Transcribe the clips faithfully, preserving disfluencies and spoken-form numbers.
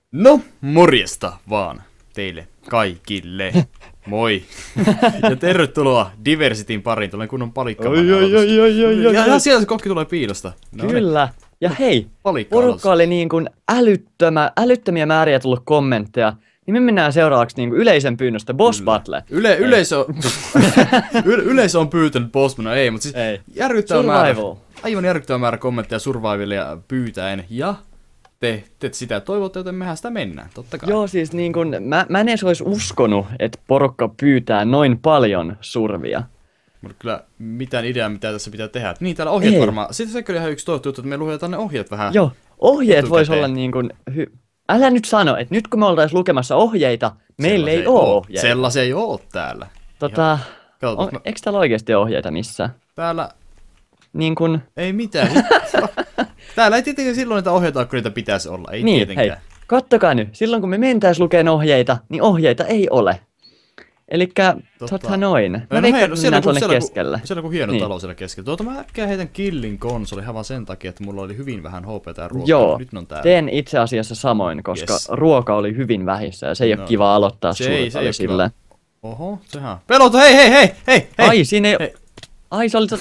No, morjesta vaan teille kaikille. Moi. Ja tervetuloa Diversityn pariin, tulee kunnon palikka. Oi, oi, oi, oi, oi, oi, ja, ja oi. siellä se kokki tulee piilosta. No Kyllä. niin. Ja hei, Palikka porukka oli niin kuin älyttömä, älyttömiä määriä tullut kommentteja. Niin me mennään seuraavaksi niin kuin yleisen pyynnöstä Boss Kyllä. Battle. Yle, yleisö, Yle, yleisö on pyytänyt Bossmana, ei, mutta siis Ei. järkyttävä määrä, Survival. aivan järkyttävä määrä kommentteja Survivalia pyytäen. Ja te, te sitä toivotte, joten mehän sitä mennään, totta kai. Joo, siis niin kuin, mä, mä en edes olisi uskonut, että porukka pyytää noin paljon survia. Mutta kyllä mitään ideaa, mitä tässä pitää tehdä. Niin, täällä ohjeet Ei. varmaan. Sitten se kyllä ihan yksi toivottu juttu, että me luetaan ne ohjeet vähän. Joo, ohjeet vois etukäteen. olla niin kuin... Hy... Älä nyt sano, että nyt kun me oltais lukemassa ohjeita, meillä ei oo ohjeita. Sellaisia ei oo täällä. Tota, Katsotaan, on, mä- eikö täällä oikeasti ole ohjeita missään? Täällä Niin kuin... ei mitään. Täällä ei tietenkään silloin niitä ohjeita ole, kun niitä pitäisi olla. Ei Niin, tietenkään. hei, kattokaa nyt. Silloin kun me mentäis lukeen ohjeita, niin ohjeita ei ole. Elikkä, Totta. tota noin. Mä No, no veikkaan, hei, että siellä, mennään kun, tuonne siellä, keskelle. kun, siellä kun hieno Niin. talo siellä keskellä. Tuota mä äkkiä heitän killin konsoli ihan vaan sen takia, että mulla oli hyvin vähän H P ja ruokaa. Joo, Nyt ne on täällä. teen itse asiassa samoin, koska Yes. ruoka oli hyvin vähissä ja se ei No. ole kiva aloittaa Se ei- se ei survivalia oo kiva. silleen. Oho, sehän. Pelota, hei, hei, hei, hei, hei. Ai, siinä ei... hei. Ai, se oli...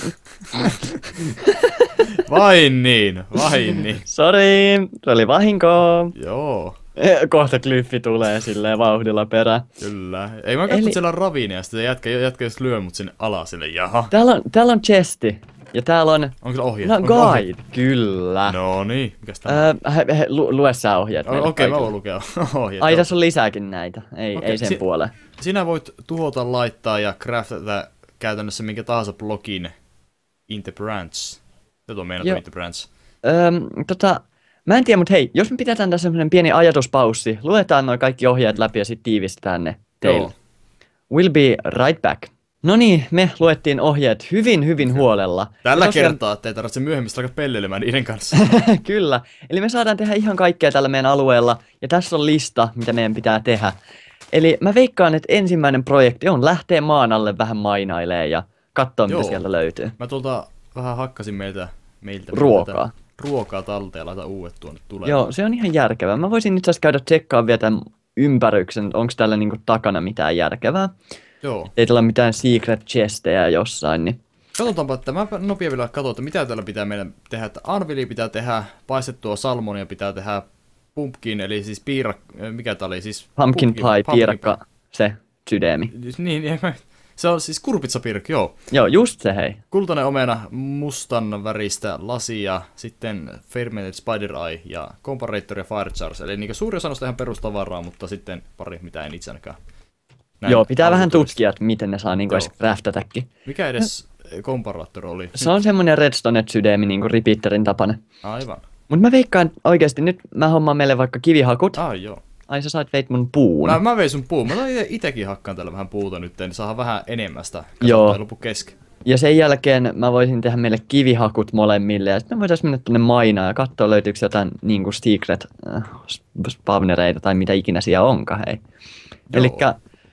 Vain niin, vain niin. Sori, se oli vahinko. Joo. Kohta Glyffi tulee silleen vauhdilla perään. Kyllä. Ei mä katso, Eli- että siellä on raviini ja sitten jätkä, jätkä just lyö mut sinne alas sille, jaha. Täällä on, täällä on chesti. Ja täällä on... Onko se ohje? No, Onko se ohje? guide, kyllä. No niin, mikäs tää Öö, he, he, lu, lue sä ohjeet on? meille Okei, okay, mä kaikille. voin lukea ohjeet. Ai, joo. tässä on lisääkin näitä. Ei, Okei, ei sen si- puoleen. Sinä voit tuhota, laittaa ja craftata käytännössä minkä tahansa blogin in the branch. Tätä on meinattu Joo. in the branch. Öö, tota, mä en tiedä, mutta hei, jos me pidetään tässä semmonen pieni ajatuspaussi, luetaan noin kaikki ohjeet läpi ja sitten tiivistetään ne teille. Joo. We'll be right back. No niin, me luettiin ohjeet hyvin, hyvin huolella. Tällä Ja tosiaan- kertaa, ettei tarvitse myöhemmin alkaa pelleilemään niiden kanssa. Kyllä. Eli me saadaan tehdä ihan kaikkea tällä meidän alueella. Ja tässä on lista, mitä meidän pitää tehdä. Eli mä veikkaan, että ensimmäinen projekti on lähteä maan alle vähän mainailee ja katsoa, mitä Joo. sieltä löytyy. Mä tuolta vähän hakkasin meiltä, meiltä Ruokaa. meiltä ruokaa talteen ja laita uudet tuonne tulee. Joo, se on ihan järkevää. Mä voisin itse asiassa käydä tsekkaan vielä tämän ympäryksen, onko täällä niinku takana mitään järkevää. Joo. Ei täällä ole mitään secret chestejä jossain, niin... Katsotaanpa, että mä nopea vielä katson, että mitä täällä pitää meidän tehdä. Että anvili pitää tehdä, paistettua salmonia pitää tehdä, pumpkin, eli siis piirak... Mikä tää oli? Siis Pumpkin pumpkin- pie, pumpkin piirakka, se sydämi. pie. Niin, niin, mä- se on siis kurpitsapiirakka, joo. Joo, just se hei. Kultainen omena, mustan väristä lasia, sitten fermented spider eye ja comparator ja fire charge. Eli niin suuri osa on ihan perustavaraa, mutta sitten pari, mitä en itse ainakaan. näin Joo, pitää vähän alkutuista. tutkia, että miten ne saa niinku Joo. edes craftatakin. Mikä edes komparaattor oli? Se on semmonen redstone-sydämi niinku repeaterin tapainen. Aivan. Mut mä veikkaan oikeesti nyt mä hommaan meille vaikka kivihakut. Ai joo. Ai sä sait veit mun puun. Mä, mä vein sun puun. Mä otan ite, itekin hakkaan tällä vähän puuta nyt, niin saadaan vähän enemmän sitä. Joo. Kasvattaa lopu kesken. Ja sen jälkeen mä voisin tehdä meille kivihakut molemmille. Ja sitten me voitais mennä tonne mainaan ja katsoa löytyykö jotain niinku secret äh, spawnereita tai mitä ikinä siellä onkaan hei. Joo. Elikkä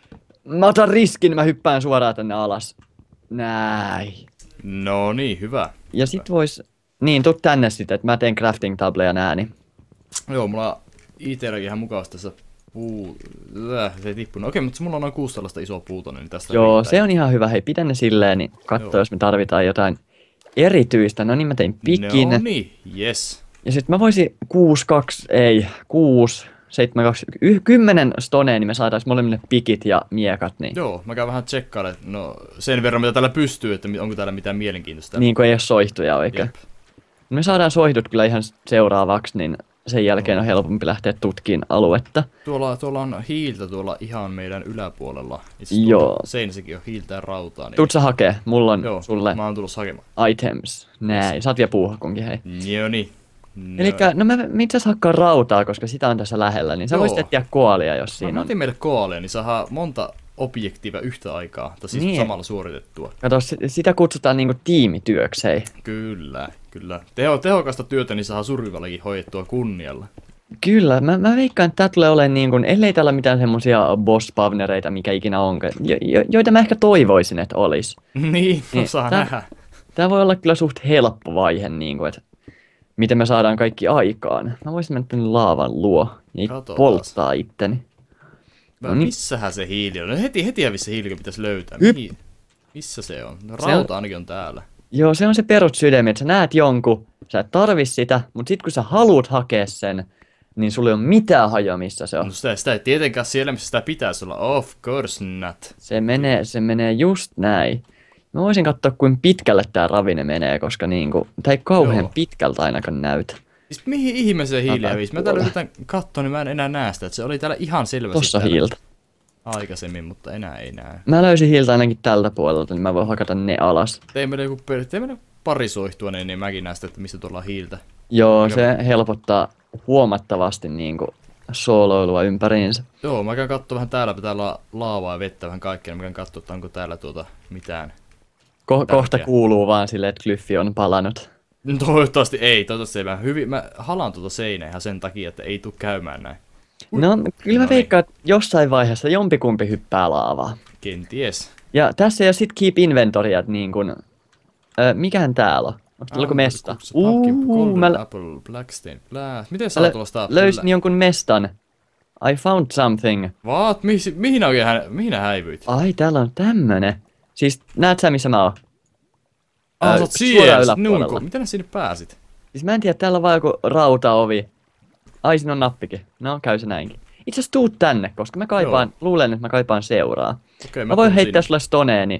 mä otan riskin, mä hyppään suoraan tänne alas. Näin. No niin, hyvä. Ja sit vois... Niin, tuu tänne sitten, että mä teen crafting tableja nää, niin... Joo, mulla on itselläkin ihan mukavasti tässä puu... Äh, se ei tippunut. Okei, mutta mulla on noin kuusi tällaista isoa puuta, niin tästä Joo, riittää. se on ihan hyvä. Hei, pidä ne silleen, niin katso, Joo. jos me tarvitaan jotain erityistä. No niin, mä tein pikin. No niin, yes. Ja sit mä voisin kuusi, kaksi, ei, kuusi, seitsemän, kaksi, kymmenen stoneen, niin me saadais molemmille pikit ja miekat. Niin, Joo, mä käyn vähän tsekkailemaan, no sen verran mitä täällä pystyy, että onko täällä mitään mielenkiintoista. niin kuin ei ole soihtuja oikein. Jep. Me saadaan soihdut kyllä ihan seuraavaksi, niin sen jälkeen on helpompi lähteä tutkiin aluetta. Tuolla, tuolla on hiiltä tuolla ihan meidän yläpuolella. Itse Joo. tuolla seinässäkin on hiiltä ja rautaa. Niin... Tuut sä hakee, mulla on Joo, sulle mä oon tulossa hakemaan. items. Näin, saat vielä puuhakunkin, hei. Joo niin. No. Elikkä, no mä, mä itse asiassa hakkaan rautaa, koska sitä on tässä lähellä, niin sä Joo. voisit etsiä koalia, jos Mä siinä on. otin meille koalia, niin saadaan monta objektiivia yhtä aikaa, tai siis Niin. samalla suoritettua. Kato, si- sitä kutsutaan niinku tiimityöksi, hei. Kyllä, kyllä. Teho, tehokasta työtä, niin saadaan survivalikin hoidettua kunnialla. Kyllä, mä, mä veikkaan, että tää tulee olemaan niin kuin, ellei täällä ole mitään semmosia boss-spawnereita, mikä ikinä onkaan, jo, jo, joita mä ehkä toivoisin, että olisi. niin, no Niin, saa tää- nähdä. Tää voi olla kyllä suht helppo vaihe, niin kuin, että miten me saadaan kaikki aikaan. Mä voisin mennä tänne laavan luo. Ei Katsotaan. polttaa itteni. Mä, No niin. missähän se hiili on? No heti, heti hävisi se hiili, kun pitäisi löytää. Hyp. Mihin? Missä se on? No, Se on- rauta ainakin on täällä. Joo, se on se perussydämi, että sä näet jonkun, sä et tarvi sitä, mutta sit kun sä haluat hakea sen, niin sulla ei ole mitään hajoa, missä se on. No sitä, sitä ei tietenkään siellä, missä sitä pitäisi olla. Of course not. Se menee, se menee just näin. Mä voisin katsoa, kuinka pitkälle tää ravine menee, koska niinku, tää ei kauhean Joo. pitkältä ainakaan näytä. Siis mihin ihmeeseen hiili Mä hävisi? Mä tuolla. täällä yritän katsoa, niin mä en enää näe sitä. Että se oli täällä ihan selvästi Tossa täällä hiiltä. aikaisemmin, mutta enää ei näe. Mä löysin hiiltä ainakin tältä puolelta, niin mä voin hakata ne alas. Tein meille joku per... Tein meille pari soihtua, niin, niin mäkin näen sitä, että mistä tuolla on hiiltä. Joo, Mikä- se helpottaa huomattavasti niinku sooloilua ympäriinsä. Joo, mä käyn katsoa vähän täällä, täällä on laavaa ja vettä vähän kaikkea. Mä käyn katsoa, että onko täällä tuota mitään. Ko- Tärkeä. kohta kuuluu vaan silleen, että Glyffi on palannut. No, toivottavasti ei, toivottavasti ei. Mä, hyvin, mä halaan tuota seinää ihan sen takia, että ei tuu käymään näin. No, kyllä mä No niin. veikkaan, että jossain vaiheessa jompikumpi hyppää laavaa. Kenties. Ja tässä ei ole sit keep inventoria, että niin kun... Öö, mikähän täällä on? Onko täällä joku mesta? Uuu, mä lö- Apple, Blackstain, Blast. Miten mä sä lö- tuosta? löysin jonkun mestan. I found something. What? Mihin, mihin oikein hä, mihin nää häivyit? Ai, täällä on tämmönen. Siis, näet sä missä mä oon? Ah, Ö, sä oot suoraan siellä. yläpuolella. Nunko. Miten nää sinne pääsit? Siis mä en tiedä, täällä on vaan joku rautaovi. Ai, siinä on nappikin. No, käy se näinkin. Itse asiassa tuut tänne, koska mä kaipaan, luulen, että mä kaipaan seuraa. Okei, Mä voin tuun heittää sinne. sulle stoneeni.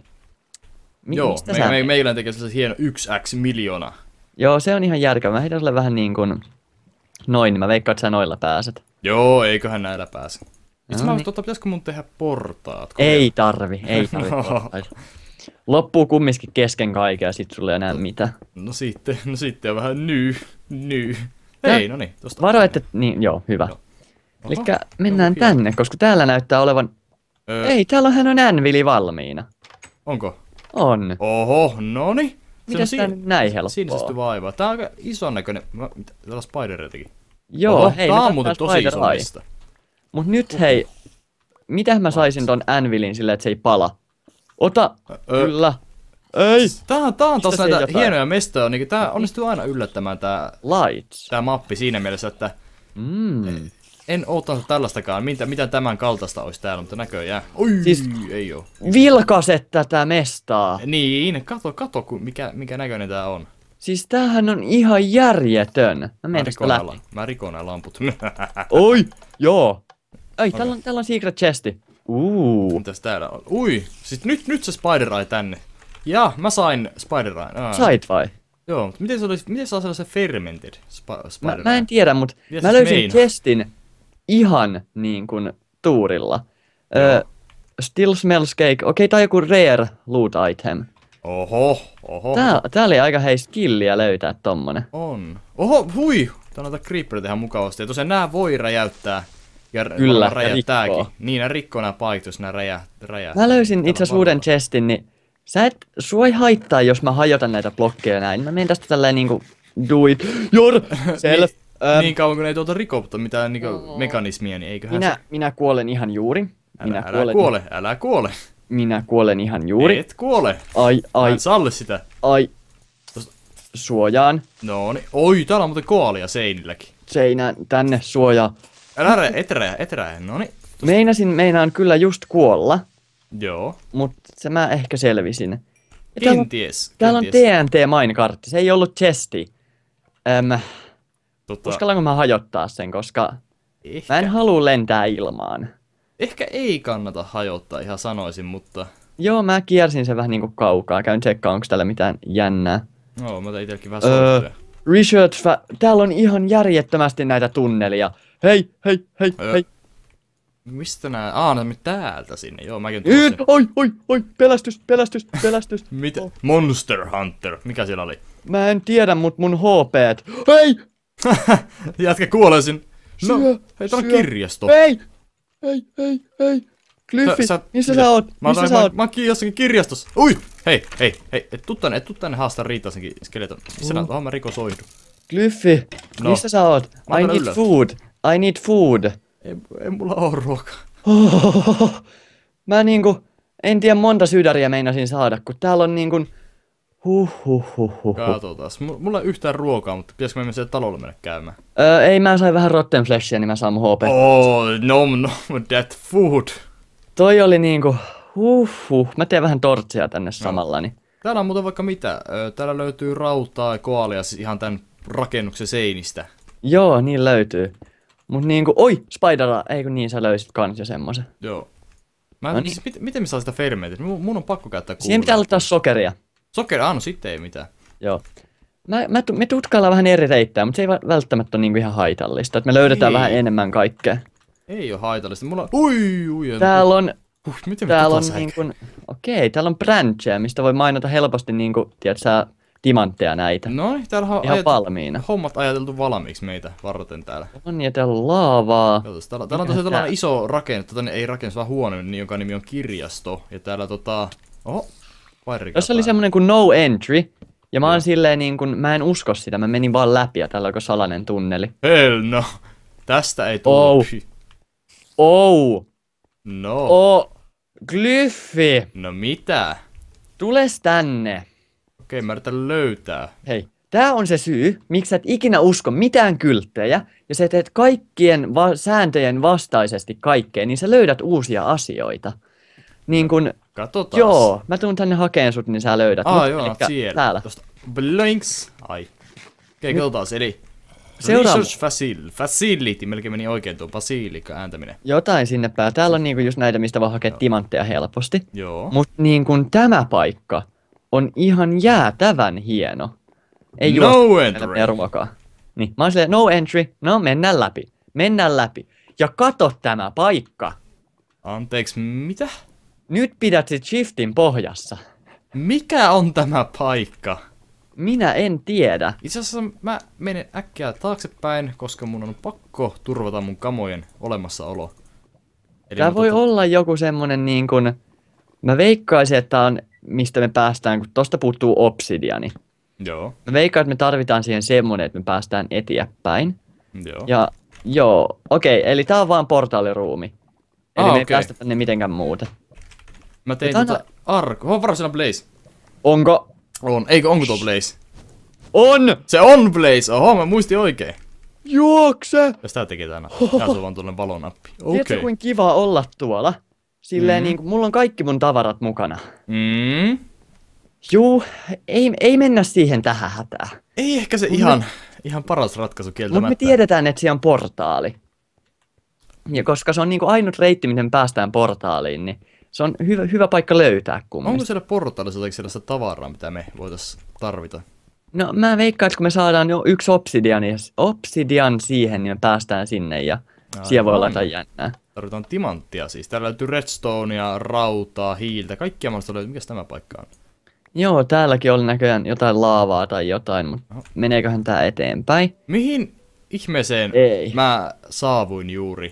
Mi- Joo, mistä me, sä- me, meillä tekee sellaisen hieno yksi x miljoona. Joo, se on ihan järkevä. Mä heitän sulle vähän niin kuin... Noin, niin mä veikkaan, että sä noilla pääset. Joo, eiköhän näillä pääse. Itse No mä niin. totta, pitäisikö mun tehdä portaat? Ei tarvi, ei tarvi. No. portaita. Loppuu kumminkin kesken kaiken ja sit sulla ei enää mitään. No sitten, no sitten on vähän ny, ny. Tää- Ei, no niin, tosta. Varo, että... Niin, joo, hyvä. Joo. Elikkä mennään Joo, hieno. tänne, koska täällä näyttää olevan... Öö, Ei, täällä hän on Anvili valmiina. Onko? On. Oho, noni. Mitäs tää nyt näin helppoa? Sinisesti vaivaa. Tää on aika ison näköinen. Mä, mitä, täällä on spidereitakin. Joo, Oho, hei, tää me on muuten tarvitaan tosi Spider iso Eye. mesta. Mut nyt hei, mitä mä saisin ton Anvilin silleen, että se ei pala? Ota! Ö, Kyllä. Ei! Tää on, tää on taas Mistä se näitä jotain? hienoja mestoja. Niin tää onnistuu aina yllättämään tää, Lights. tää mappi siinä mielessä, että Mm. en oottanut tällaistakaan. Mitä, mitä tämän kaltaista olisi täällä, mutta näköjään. Oi, Siis- ei oo. Vilkaset tätä mestaa. Niin, kato, kato, ku- mikä, mikä näköinen tää on. Siis tämähän on ihan järjetön. Mä Mä menen tästä rikon, läpi. nää, mä rikon nää lamput. Oi! Joo! Ei, täällä on, täällä on secret chesti. Uuu. Mitäs täällä on? Ui, siis nyt, nyt se Spider Eye tänne. Ja, mä sain Spider Eye. Aa. Sait vai? Joo, mutta miten se oli, miten saa sellaisen fermented spa, Mä, Spider mä en tiedä, mut Mitäs mä se löysin meinaa? chestin ihan niin kuin tuurilla. Öö, still smells cake. Okei, tää on joku rare loot item. Oho, oho. Tää, tää oli aika hei skilliä löytää tommonen. On. Oho, hui! Tää on noita creepereita ihan mukavasti. Ja tosiaan nää voi räjäyttää. Ja r- Kyllä, varmaan ja räjäyttääkin. rikkoo. Niin, nää rikkoo nää paikat, jos nää räjää, räjähtää. Mä löysin Täällä itse asiassa on uuden varoa. chestin, niin sä et, sua ei haittaa, jos mä hajotan näitä blokkeja näin. Mä menen tästä tälleen niinku, do it, your self. Niin, Öö, niin kauan kun ei tuota rikopta mitään niinku mekanismia, niin eiköhän minä, se... minä kuolen ihan juuri. Minä Älä, älä kuolen, kuole, älä kuole. Minä kuolen ihan juuri. Et kuole. Ai, Mä ai, en salli sitä. ai. Tosta- Suojaan. No niin. Oi, täällä on muuten koalia seinilläkin. Seinään tänne suojaa. Älä räjä, et räjä, et räjä. No niin. Meinasin, meinaan kyllä just kuolla, Joo. mut se mä ehkä selvisin. Ja täällä, on, Kenties. täällä on kenties. T N T-minekartti, se ei ollut chesti. Öm, Tota, uskallanko mä hajottaa sen, koska ehkä, mä en halua lentää ilmaan. ehkä ei kannata hajottaa ihan sanoisin, mutta... Joo, mä kiersin sen vähän niinku kaukaa. Käyn tsekkaan, onko täällä mitään jännää. No, mä otan itelläkin vähän Öö, sortuja. research fa- täällä on ihan järjettömästi näitä tunnelia. Hei, hei, hei, Öö, hei. Mistä nää? Aa, nää meni täältä sinne. Joo, mäkin Yy, tuossa. oi, oi, oi, pelästys, pelästys, pelästys. Mitä? Monster Hunter. Mikä siellä oli? Mä en tiedä, mut mun H P:t. Hei! Jätkä kuolesin. No, Syö, hei, tää on syö. kirjasto. Hei! Hei, hei, hei! Glyffi, Sä- missä mitä? sä oot? Mä, Missä otan, sä mä, oot? mä, mä oon jossakin kirjastossa. Ui! Hei, hei, hei. Et tuu tänne, et tuu tänne haastaa riitaisenkin skeleton. Missä Mm. nää? Tohon mä rikosoihdun. Glyffi, No. missä sä oot? Mä I otan need ylös. food. I need food. Ei, ei mulla oo ruokaa. Mä niinku, en tiedä monta sydäriä meinasin saada, kun täällä on niinku Huh, huh, huh, huh, huh. Katsotaan. M- mulla ei yhtään ruokaa, mutta pitäisikö me mennä siellä talolle mennä käymään? Öö, ei, mä sain vähän rotten fleshia, niin mä saan mun H P. Oh, no, no, that food. Toi oli niinku, huh, huh. Mä teen vähän tortsia tänne samalla, niin. Täällä on muuten vaikka mitä. Ö, Täällä löytyy rautaa ja koalia siis ihan tän rakennuksen seinistä. Joo, niin löytyy. Mut niinku, oi, Spidera, ei kun niin, sä löysit kans jo semmosen. Joo. Mä, No niin. siis, mit, miten me saa sitä fermentia? Mun, mun on pakko käyttää kuulua. Siihen pitää laittaa sokeria. Sokeri, ah no sitten ei mitään. Joo. Mä, mä, tu- me tutkaillaan vähän eri reittejä, mutta se ei va- välttämättä ole niinku ihan haitallista. Että me löydetään Ei. vähän enemmän kaikkea. Ei oo haitallista. Mulla ui, ui, Täällä on, Huh, miten me täällä on tota niinku, okei, täällä on brancheja, mistä voi mainita helposti niinku, tiedät sä, timantteja näitä. No niin, täällä on Ihan ajat- valmiina. hommat ajateltu valmiiksi meitä varten täällä. On ja täällä on laavaa. Katsotaan, täällä, täällä on tosiaan tällainen iso rakenne, tota, ei rakennus, vaan huone, niin jonka nimi on kirjasto. Ja täällä tota... Oho, Tässä oli semmonen kuin no entry. Ja mä oon silleen niin kun, mä en usko sitä, mä menin vaan läpi ja täällä on salainen tunneli. Hell no. Tästä ei tullut. Oh. Oh! No. Oh! Glyffi! No mitä? Tules tänne! Okei, mä yritän löytää. Hei, tää on se syy, miksi sä et ikinä usko mitään kylttejä, ja sä teet kaikkien va- sääntöjen vastaisesti kaikkeen, niin sä löydät uusia asioita. Niin kun, Katsotaan. joo, mä tuun tänne hakeen sut, niin sä löydät. Aa Mut joo, elikkä siellä. Täällä. Tosta blinks. Ai. Okei, katsotaan. Eli Seuraava. Research facil- Facility. Melkein meni oikein tuo basiliikka ääntäminen. Jotain sinne päin. Täällä on niinku just näitä, mistä voi hakea timantteja helposti. Joo. Mut niin kun tämä paikka on ihan jäätävän hieno. Ei No juosta entry. meidän ruokaa. Niin, mä oon silleen, no entry, no mennään läpi. Mennään läpi. Ja kato tämä paikka. Anteeksi, mitä? Nyt pidät sit shiftin pohjassa. Mikä on tämä paikka? Minä en tiedä. Itse asiassa mä menen äkkiä taaksepäin, koska mun on pakko turvata mun kamojen olemassaolo. Eli Tää mä voi tota- olla joku semmonen niin kun... Mä veikkaisin, että tää on mistä me päästään, kun tosta puuttuu obsidiani. Joo, Mä veikkaan, että me tarvitaan siihen semmonen, että me päästään eteenpäin. joo. Ja joo, okei, eli tää on vaan portaaliruumi. Eli Ah, me ei okei. päästä tänne mitenkään muuten. Mä tein Tää tota arko. On varmaan siellä Blaze. Onko? On. Eikö, onko tuo Blaze? On! Se on Blaze! Oho, mä muistin oikein. Juokse! Ja sitä tekee tänä. Tää on vaan tuollainen valonappi. Tiedätkö, Okei. kuin kiva olla tuolla? Silleen Mm. niin kuin, mulla on kaikki mun tavarat mukana. Mm. Juu, ei, ei mennä siihen tähän hätään. Ei ehkä se Mut ihan, ihan paras ratkaisu Mutta kieltämättä. me tiedetään, että siellä on portaali. Ja koska se on niinku ainut reitti, miten päästään portaaliin, niin se on hyvä, hyvä paikka löytää kumminkin. Onko siellä portaalissa jotakin sellaista tavaraa, mitä me voitais tarvita? No mä veikkaan, että kun me saadaan jo yksi obsidian, obsidian siihen, niin me päästään sinne ja Aivan. siellä voi olla jotain jännää. Tarvitaan timanttia siis. Täällä löytyy redstonea, rautaa, hiiltä, kaikkia mahdollista löytyy. Mikäs tämä paikka on? Joo, täälläkin oli näköjään jotain laavaa tai jotain, mutta Oho. meneeköhän tää eteenpäin? Mihin ihmeeseen Ei. mä saavuin juuri?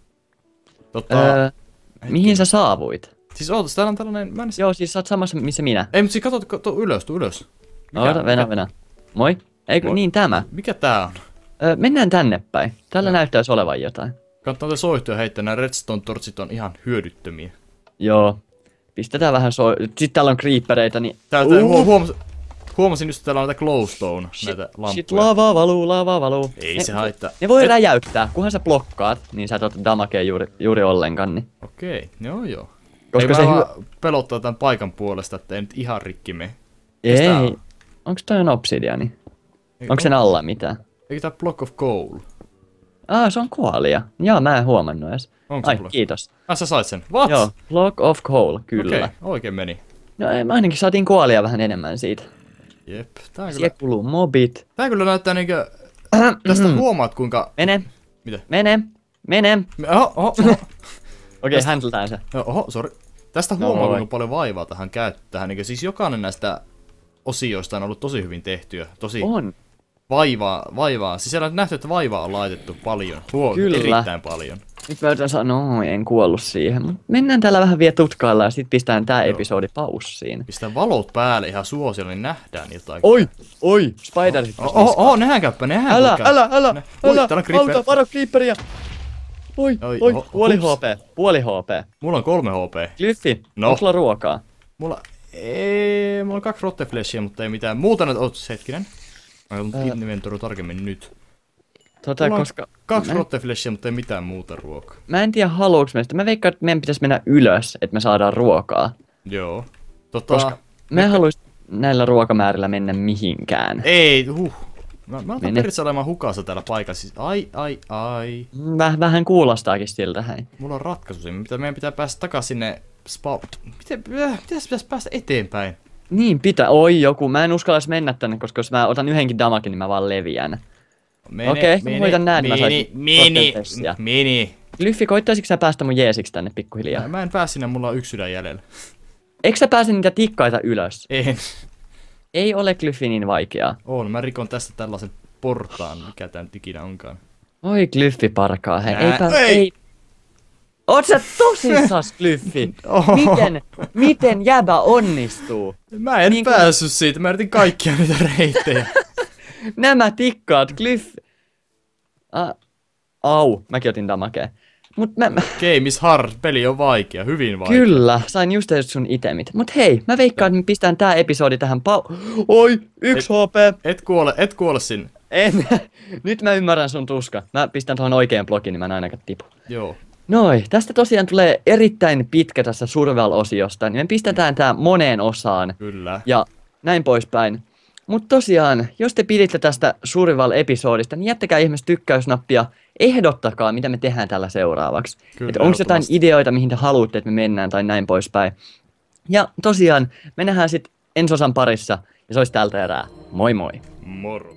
Tota, Öö, mihin sä saavuit? Siis ootas, täällä on tällainen, mä en... Joo, siis sä oot samassa, missä minä. Ei, mutta siis kato, kato ylös, tuu ylös. Oota, venä, venä. Moi. Eikö, Moi. niin tämä. Mikä tää on? Öö, mennään tänne päin. Tällä Joo. näyttäisi olevan jotain. Kannattaa te soihtua heittää, nämä redstone-tortsit on ihan hyödyttömiä. Joo. Pistetään vähän so... Sitten täällä on creepereitä, niin... Täältä Uh. hu- huomasin, huomasin just, että täällä on näitä glowstone, näitä Shit, lamppuja. lavaa valuu, lavaa valuu. Ei ne, se haittaa. Ne voi Et- räjäyttää, kunhan sä blokkaat, niin sä et ota damakea juuri, juuri ollenkaan. Niin. Okei, joo joo. Koska Ei se se hyvä... vaan pelottaa tämän paikan puolesta, että ei nyt ihan rikki mene. Mikäs Ei. tää on? Onks toi on obsidiani? Ei- Onko sen alla mitään? Eikö tää block of coal? Aa, se on koalia. Jaa, mä en huomannut edes. Onko se Ai, block? kiitos. Ah, sä sait sen. What? Joo, block of coal, kyllä. Okei, oikein meni. No ei, mä ainakin saatiin koalia vähän enemmän siitä. Jep. Tää kyllä, Siellä kuluu mobit. tää kyllä näyttää niinkö... Tästä huomaat kuinka... Mene. Mitä? Mene. Mene. Oho, oho, oho. Okei, okay, handletään se. Joo, oho, sori. Tästä No, huomaa, moi. kuinka paljon vaivaa tähän käyttää. Niin siis jokainen näistä osioista on ollut tosi hyvin tehtyä. Tosi On. vaivaa, vaivaa. Siis siellä on nähty, että vaivaa on laitettu paljon. Huo, Kyllä. erittäin paljon. Nyt mä yritän sanoa, no en kuollut siihen. Mut mennään täällä vähän vielä tutkailla ja sit pistetään tää Joo. episodi paussiin. Pistää valot päälle ihan suosiolla, niin nähdään jotain. Oi! Oi! Spiderit! Oho, oho, nehän käyppä, nehän Älä, voi käydä. älä, älä, Ne- Oi, älä, täällä on creeper. auta, varo creeperia! Oi, Oi, oi, oho, puoli hups. H P, puoli H P. Mulla on kolme H P. Glyffi, No. onko sulla ruokaa? Mulla Ei, mulla on kaksi rottefleshia, mutta ei mitään muuta nyt. Oots, hetkinen. Mä oon Ää. inventory tarkemmin nyt. Tota, Mulla on koska... Kaksi mä, rottefleshia, mutta ei mitään muuta ruokaa. mä en tiedä haluuks me sitä. Mä veikkaan, että meidän pitäisi mennä ylös, että me saadaan ruokaa. Joo. Tota... Koska me en haluais näillä ruokamäärillä mennä mihinkään. Ei, huh. Mä, mä otan Mene. periaatteessa olemaan hukassa täällä paikassa. Siis, ai, ai, ai. Väh, vähän kuulostaakin siltä, hei. Mulla on ratkaisu siihen. Mitä meidän pitää päästä takaisin sinne spa... Miten, äh, miten se pitäisi päästä eteenpäin? Niin pitää. Oi joku. Mä en uskallas mennä tänne, koska jos mä otan yhdenkin damakin, niin mä vaan leviän. Mene, Okei, mä mene, voitan nää, että mä mini, saisin mini, rottefleshia. mini. Lyffi, koittaisitko sä päästä mun jeesiksi tänne pikkuhiljaa? Mä, mä en pääs sinne, mulla on yksi sydän jäljellä. Eikö sä pääse niitä tikkaita ylös? En. Ei ole Glyffi niin vaikeaa. On, mä rikon tästä tällaisen portaan, mikä tää nyt ikinä onkaan. Oi Glyffi parkaa, hei. Ei Nää, pääs, ei. ei. Oot sä tosissas, Glyffi? Oho. Miten, miten jäbä onnistuu? Mä en Niin kun- päässyt siitä, mä yritin kaikkia niitä reittejä. Nämä tikkaat, Glyffi. Ah, au, mäkin otin damakea. Mut mä, mä, Game is hard, peli on vaikea, hyvin vaikea. kyllä, sain just edes sun itemit. Mut hei, mä veikkaan, että me pistän tää episodi tähän pau... Oi, yksi H P. Et kuole, et kuole sinne. En. Nyt mä ymmärrän sun tuska. Mä pistän tuohon oikean blokin, niin mä en ainakaan tipu. Joo. Noi, tästä tosiaan tulee erittäin pitkä tässä Survival-osiosta, niin me pistetään tää moneen osaan Kyllä. ja näin poispäin. Mutta tosiaan, jos te piditte tästä Survival-episodista, niin jättäkää ihmeessä tykkäysnappia, ehdottakaa, mitä me tehdään tällä seuraavaksi. Kyllä, Että onko jotain ehdottomasti. ideoita, mihin te haluatte, että me mennään tai näin poispäin. Ja tosiaan, me nähdään sitten ensi osan parissa, ja se olisi tältä erää. Moi moi! Moro.